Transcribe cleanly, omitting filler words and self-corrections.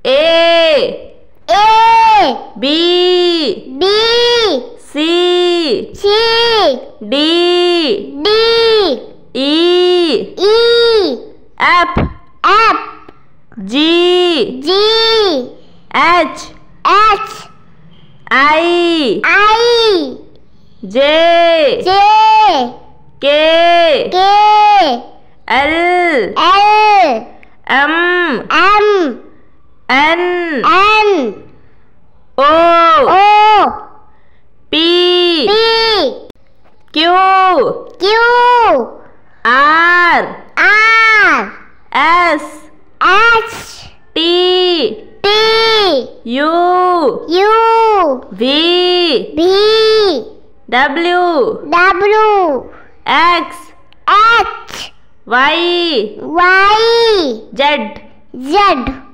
A B C D E F G H I J K L M N O P Q R S T U V W X Y Z